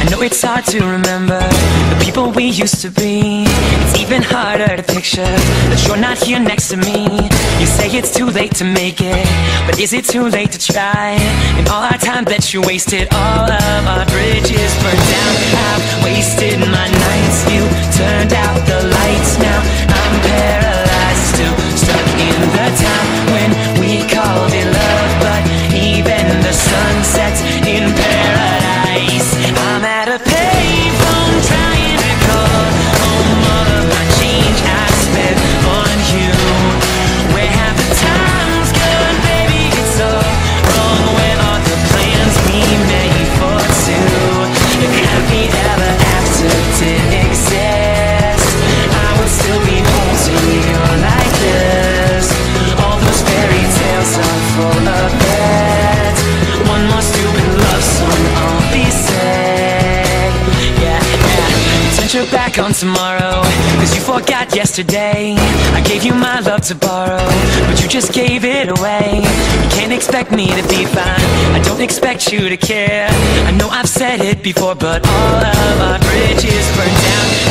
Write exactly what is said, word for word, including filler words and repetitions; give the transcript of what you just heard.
know it's hard to remember the people we used to be. It's even harder to picture that you're not here next to me. You say it's too late to make it, but is it too late to try? And all our time that you wasted, all of our bridges burned down. I've wasted my nights, you turned out the lights. Now I'm paralyzed, still stuck in the time when we called it love. But even the sun sets in paradise. I'm at a payphone trying to call home all of my change I spent on you. Where have the times gone, baby? It's all wrong. Where are the plans we made for two? If happy ever after did exist, I would still be holding you like this. All those fairy tales are full of beds. One more stupid love song, I'll be sad. Yeah, yeah. Turn your back on tomorrow, cause you forgot yesterday. I gave you my love to borrow, but you just gave it away. You can't expect me to be fine, I don't expect you to care. I know I've said it before, but all of our bridges burned down.